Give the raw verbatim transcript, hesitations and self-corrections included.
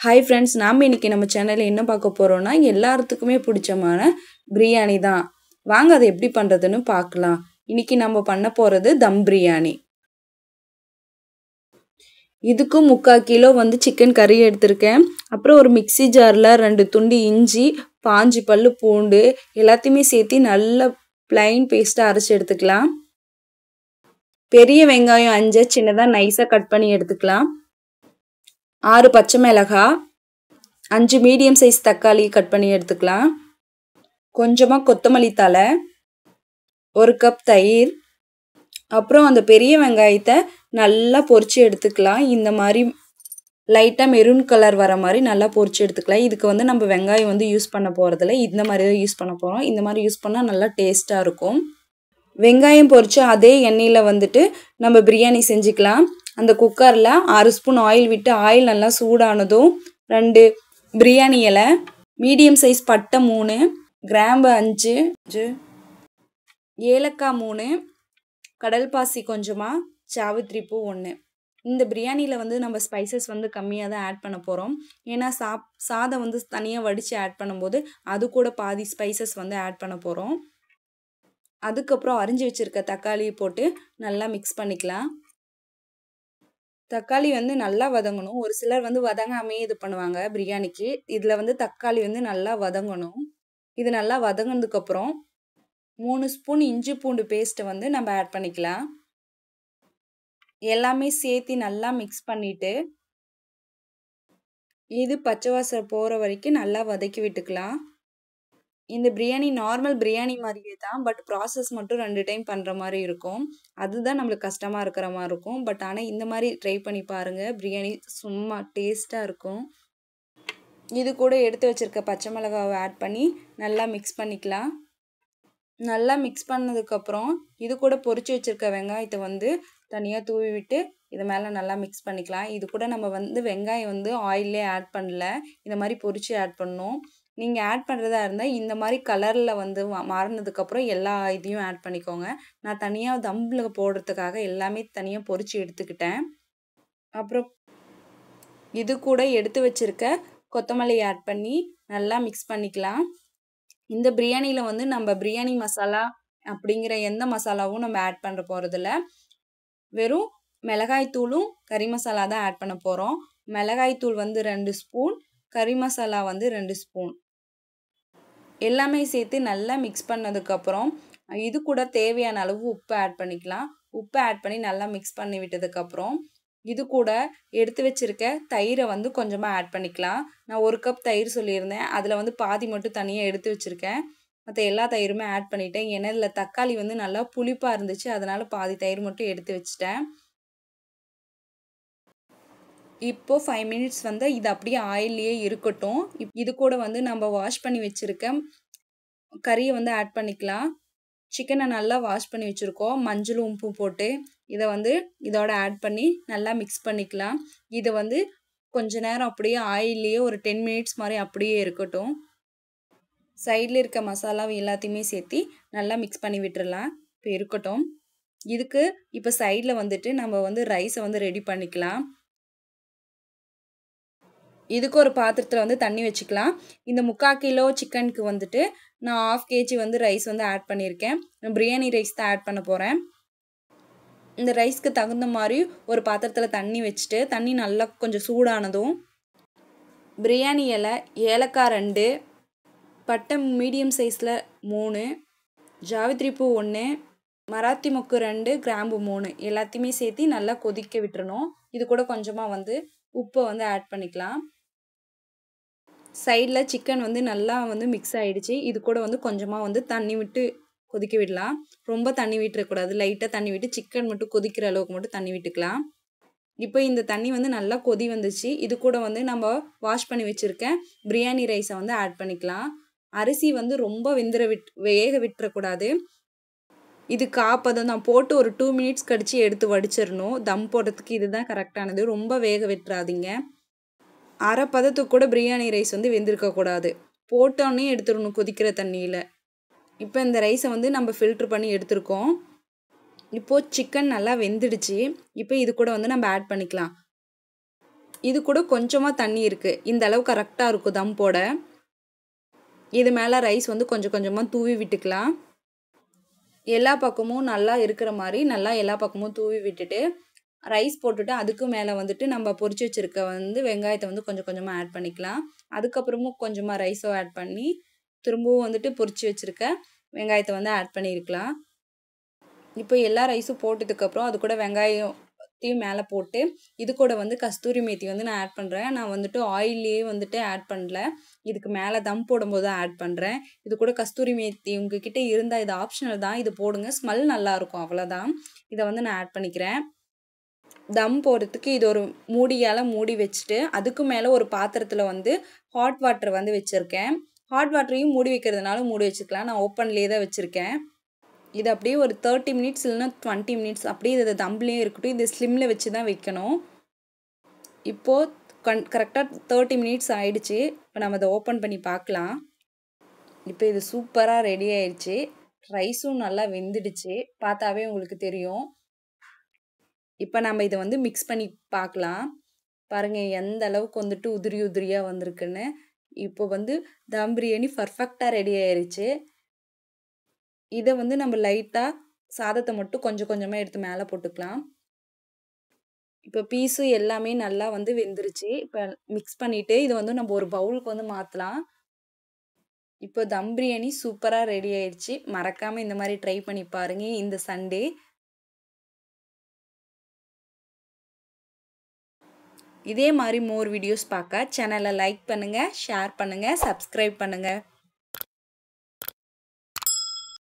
Hi friends, நாம் இன்னைக்கு நம்ம சேனலில் என்ன பார்க்க போகிறோம்னா எல்லாத்துக்குமே பிடிச்சமான பிரியாணி தான். வாங்க அதை எப்படி பண்ணுறதுன்னு பார்க்கலாம். இன்னைக்கு நம்ம பண்ண போகிறது தம் பிரியாணி. இதுக்கு முக்கால் கிலோ வந்து சிக்கன் கறி எடுத்திருக்கேன். அப்புறம் ஒரு மிக்சி ஜாரில் ரெண்டு துண்டு இஞ்சி, பாஞ்சு பல்லு பூண்டு எல்லாத்தையுமே சேர்த்து நல்ல பிளைன் பேஸ்ட்டாக அரைச்சி எடுத்துக்கலாம். பெரிய வெங்காயம் அஞ்சு சின்னதாக நைஸாக கட் பண்ணி எடுத்துக்கலாம். ஆறு பச்சை மிளகாய், அஞ்சு மீடியம் சைஸ் தக்காளி கட் பண்ணி எடுத்துக்கலாம். கொஞ்சமாக கொத்தமல்லி தழை, ஒரு கப் தயிர், அப்புறம் அந்த பெரிய வெங்காயத்தை நல்லா பொரிச்சு எடுத்துக்கலாம். இந்த மாதிரி லைட்டாக மெரூன் கலர் வர மாதிரி நல்லா பொரிச்சு எடுத்துக்கலாம். இதுக்கு வந்து நம்ம வெங்காயம் வந்து யூஸ் பண்ண போகிறதில்ல, இந்த மாதிரி தான் யூஸ் பண்ண போகிறோம். இந்த மாதிரி யூஸ் பண்ணால் நல்லா டேஸ்ட்டாக இருக்கும். வெங்காயம் பொரிச்சு அதே எண்ணெயில் வந்துட்டு நம்ம பிரியாணி செஞ்சுக்கலாம். அந்த குக்கரில் ஆறு ஸ்பூன் ஆயில் விட்டு ஆயில் நல்லா சூடானதும் ரெண்டு பிரியாணி இலை, மீடியம் சைஸ் பட்டை மூணு, கிராம்பு அஞ்சு, ஏலக்காய் மூணு, கடல் பாசி கொஞ்சமாக, சாவித்திரி பூ ஒன்று. இந்த பிரியாணியில் வந்து நம்ம ஸ்பைசஸ் வந்து கம்மியாக தான் ஆட் பண்ண போகிறோம். ஏன்னா சாப் சாதம் வந்து தனியாக வடித்து ஆட் பண்ணும்போது அது கூட பாதி ஸ்பைசஸ் வந்து ஆட் பண்ண போகிறோம். அதுக்கப்புறம் அரிஞ்சு வச்சுருக்க தக்காளியை போட்டு நல்லா மிக்ஸ் பண்ணிக்கலாம். தக்காளி வந்து நல்லா வதங்கணும். ஒரு சிலர் வந்து வதங்காமே இது பண்ணுவாங்க பிரியாணிக்கு. இதில் வந்து தக்காளி வந்து நல்லா வதங்கணும். இது நல்லா வதங்கினதுக்கப்புறம் மூணு ஸ்பூன் இஞ்சி பூண்டு பேஸ்ட்டை வந்து நம்ம ஆட் பண்ணிக்கலாம். எல்லாமே சேர்த்து நல்லா மிக்ஸ் பண்ணிவிட்டு இது பச்சை வாசனை போகிற வரைக்கும் நல்லா வதக்கி விட்டுக்கலாம். இந்த பிரியாணி நார்மல் பிரியாணி மாதிரியே தான், பட் ப்ராசஸ் மட்டும் ரெண்டு டைம் பண்ணுற மாதிரி இருக்கும். அதுதான் நம்மளுக்கு கஷ்டமாக இருக்கிற மாதிரி இருக்கும். பட் ஆனால் இந்த மாதிரி ட்ரை பண்ணி பாருங்கள், பிரியாணி சும்மா டேஸ்ட்டாக இருக்கும். இது கூட எடுத்து வச்சுருக்க பச்சை மிளகாவை ஆட் பண்ணி நல்லா மிக்ஸ் பண்ணிக்கலாம். நல்லா மிக்ஸ் பண்ணதுக்கப்புறம் இது கூட பொரிச்சு வச்சுருக்க வெங்காயத்தை வந்து தனியாக தூவி விட்டு இது மேலே நல்லா மிக்ஸ் பண்ணிக்கலாம். இது கூட நம்ம வந்து வெங்காயம் வந்து ஆயிலே ஆட் பண்ணல, இந்த மாதிரி பொரிச்சு ஆட் பண்ணோம். நீங்கள் ஆட் பண்ணுறதா இருந்தால் இந்த மாதிரி கலரில் வந்து மாறினதுக்கப்புறம் எல்லா இதையும் ஆட் பண்ணிக்கோங்க. நான் தனியாக தம்பில் போடுறதுக்காக எல்லாமே தனியாக பொரிச்சு எடுத்துக்கிட்டேன். அப்புறம் இது கூட எடுத்து வச்சுருக்க கொத்தமல்லி ஆட் பண்ணி நல்லா மிக்ஸ் பண்ணிக்கலாம். இந்த பிரியாணியில் வந்து நம்ம பிரியாணி மசாலா அப்படிங்கிற எந்த மசாலாவும் நம்ம ஆட் பண்ணுற போகிறதில்ல. வெறும் மிளகாய்த்தூளும் கறி மசாலா தான் ஆட் பண்ண போகிறோம். மிளகாய்த்தூள் வந்து ரெண்டு ஸ்பூன், கறி மசாலா வந்து ரெண்டு ஸ்பூன் எல்லாமே சேர்த்து நல்லா மிக்ஸ் பண்ணதுக்கப்புறம் இது கூட தேவையான அளவு உப்பு ஆட் பண்ணிக்கலாம். உப்பு ஆட் பண்ணி நல்லா மிக்ஸ் பண்ணி விட்டதுக்கப்புறம் இது கூட எடுத்து வச்சுருக்க தயிரை வந்து கொஞ்சமாக ஆட் பண்ணிக்கலாம். நான் ஒரு கப் தயிர் சொல்லியிருந்தேன், அதில் வந்து பாதி மட்டும் தனியாக எடுத்து வச்சுருக்கேன். மற்ற எல்லா தயிருமே ஆட் பண்ணிட்டேன். ஏன்னா இதில் தக்காளி வந்து நல்லா புளிப்பாக இருந்துச்சு, அதனால் பாதி தயிர் மட்டும் எடுத்து வச்சுட்டேன். இப்போது ஃபைவ் மினிட்ஸ் வந்து இது அப்படியே ஆயிலே இருக்கட்டும். இது கூட வந்து நம்ம வாஷ் பண்ணி வச்சுருக்க கறியை வந்து ஆட் பண்ணிக்கலாம். சிக்கனை நல்லா வாஷ் பண்ணி வச்சுருக்கோம், மஞ்சளும் உப்பும் போட்டு இதை வந்து இதோட ஆட் பண்ணி நல்லா மிக்ஸ் பண்ணிக்கலாம். இதை வந்து கொஞ்ச நேரம் அப்படியே ஆயிலே ஒரு டென் மினிட்ஸ் மாதிரி அப்படியே இருக்கட்டும். சைடில் இருக்க மசாலா எல்லாத்தையுமே சேர்த்து நல்லா மிக்ஸ் பண்ணி விட்டுறலாம். இப்போ இருக்கட்டும். இதுக்கு இப்போ சைடில் வந்துட்டு நம்ம வந்து ரைஸை வந்து ரெடி பண்ணிக்கலாம். இதுக்கு ஒரு பாத்திரத்தில் வந்து தண்ணி வச்சுக்கலாம். இந்த முக்கால் கிலோ சிக்கனுக்கு வந்துட்டு நான் ஆஃப் கேஜி வந்து ரைஸ் வந்து ஆட் பண்ணியிருக்கேன். பிரியாணி ரைஸ் தான் ஆட் பண்ண போகிறேன். இந்த ரைஸ்க்கு தகுந்த மாதிரி ஒரு பாத்திரத்தில் தண்ணி வச்சுட்டு தண்ணி நல்லா கொஞ்சம் சூடானதும் பிரியாணி இலை, ஏலக்காய் ரெண்டு, பட்டை மீடியம் சைஸில் மூணு, ஜாவித்திரி பூ ஒன்று, மராத்தி மொக்கு ரெண்டு, கிராம்பு மூணு எல்லாத்தையுமே சேர்த்து நல்லா கொதிக்க விட்டுறணும். இது கூட கொஞ்சமாக வந்து உப்பை வந்து ஆட் பண்ணிக்கலாம். சைடில் சிக்கன் வந்து நல்லா வந்து மிக்ஸ் ஆகிடுச்சு. இது கூட வந்து கொஞ்சமாக வந்து தண்ணி விட்டு கொதிக்க விடலாம். ரொம்ப தண்ணி விட்டுறக்கூடாது, லைட்டாக தண்ணி விட்டு சிக்கன் மட்டும் கொதிக்கிற அளவுக்கு மட்டும் தண்ணி விட்டுக்கலாம். இப்போ இந்த தண்ணி வந்து நல்லா கொதி வந்துச்சு. இது கூட வந்து நம்ம வாஷ் பண்ணி வச்சுருக்க பிரியாணி ரைஸை வந்து ஆட் பண்ணிக்கலாம். அரிசி வந்து ரொம்ப வெந்திர விட் வேக விட்டுறக்கூடாது. இது காப்பதம் தான், போட்டு ஒரு டூ மினிட்ஸ் கழிச்சு எடுத்து வடிச்சிடணும். தம் போடுறதுக்கு இதுதான் கரெக்டானது. ரொம்ப வேக விட்டுறாதீங்க. அரை பதத்துக்கு கூட பிரியாணி ரைஸ் வந்து வெந்திருக்கக்கூடாது. போட்டோன்னே எடுத்துடணும் கொதிக்கிற தண்ணியில். இப்போ இந்த ரைஸை வந்து நம்ம ஃபில்ட்ரு பண்ணி எடுத்துருக்கோம். இப்போது சிக்கன் நல்லா வெந்துடுச்சு. இப்போ இது கூட வந்து நம்ம ஆட் பண்ணிக்கலாம். இது கூட கொஞ்சமா தண்ணி இருக்கு. இந்த அளவு கரெக்ட்டா இருக்கும் தம் போட. இது மேல ரைஸ் வந்து கொஞ்சம் கொஞ்சமா தூவி விட்டுக்கலாம். எல்லா பக்கமும் நல்லா இருக்கிற மாரி நல்லா எல்லா பக்கமும் தூவி விட்டுட்டு, ரைஸ் போட்டுட்டு அதுக்கு மேல வந்துட்டு நம்ம பொரிச்சு வச்சிருக்க வந்து வெங்காயத்த வந்து கொஞ்சம் கொஞ்சமா ஆட் பண்ணிக்கலாம். அதுக்கப்புறமும் கொஞ்சமா ரைஸும் ஆட் பண்ணி, திரும்பவும் வந்துட்டு பொரிச்சு வச்சிருக்க வெங்காயத்த வந்து ஆட் பண்ணியிருக்கலாம். இப்போ எல்லா ரைஸும் போட்டதுக்கப்புறம் அது கூட வெங்காயத்தையும் மேல போட்டு, இது கூட வந்து கஸ்தூரி மேத்தி வந்து நான் ஆட் பண்றேன். நான் வந்துட்டு ஆயில்லயே வந்துட்டு ஆட் பண்ணல. இதுக்கு மேல தம் போடும்போது தான் ஆட் பண்றேன். இது கூட கஸ்தூரி மேத்தி உங்ககிட்ட இருந்தா இது ஆப்ஷனல் தான். இது போடுங்க. ஸ்மெல் நல்லாருக்கும் அவ்வளோதான். இத வந்து நான் ஆட் பண்ணிக்கிறேன். தம் போடுறதுக்கு இது ஒரு மூடியால மூடி வச்சுட்டு, அதுக்கு மேல ஒரு பாத்திரத்துல வந்து ஹாட் வாட்டர் வந்து வச்சிருக்கேன். ஹாட் வாட்டரையும் மூடி வைக்கிறதுனால மூடி வச்சுக்கலாம். நான் ஓப்பன்லயே தான் வச்சிருக்கேன். இது அப்படியே ஒரு முப்பது மினிட்ஸ் இல்லைன்னா இருபது மினிட்ஸ் அப்படியே இது தம்லேயே இருக்கட்டும். இது ஸ்லிம்ல வச்சு தான் வைக்கணும். இப்போ கன் கரெக்டாக முப்பது மினிட்ஸ் ஆயிடுச்சு. இப்போ நம்ம அதை ஓப்பன் பண்ணி பார்க்கலாம். இப்போ இது சூப்பராக ரெடி ஆயிடுச்சு. ரைஸும் நல்லா வெந்துடுச்சு. பார்த்தாவே உங்களுக்கு தெரியும். இப்போ நம்ம இதை வந்து மிக்ஸ் பண்ணி பார்க்கலாம். பாருங்க எந்த அளவுக்கு வந்துட்டு உதிரி உதிரியா வந்திருக்குன்னு. இப்போ வந்து தம் பிரியாணி பர்ஃபெக்டாக ரெடி ஆயிருச்சு. இதை வந்து நம்ம லைட்டாக சாதத்தை மட்டும் கொஞ்சம் கொஞ்சமாக எடுத்து மேலே போட்டுக்கலாம். இப்போ பீஸு எல்லாமே நல்லா வந்து வெந்துருச்சு. இப்போ மிக்ஸ் பண்ணிட்டு இதை வந்து நம்ம ஒரு பவுலுக்கு வந்து மாற்றலாம். இப்போ தம் பிரியாணி சூப்பராக ரெடி ஆயிடுச்சு. மறக்காமல் இந்த மாதிரி ட்ரை பண்ணி பாருங்க இந்த சண்டே. இதே மாதிரி மோர் வீடியோஸ் பார்க்க சேனலை லைக் பண்ணுங்கள், ஷேர் பண்ணுங்கள், சப்ஸ்கிரைப் பண்ணுங்கள்.